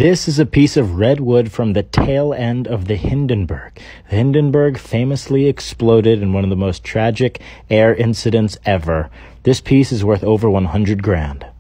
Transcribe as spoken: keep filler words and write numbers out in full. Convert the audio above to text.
This is a piece of red wood from the tail end of the Hindenburg. The Hindenburg famously exploded in one of the most tragic air incidents ever. This piece is worth over one hundred grand.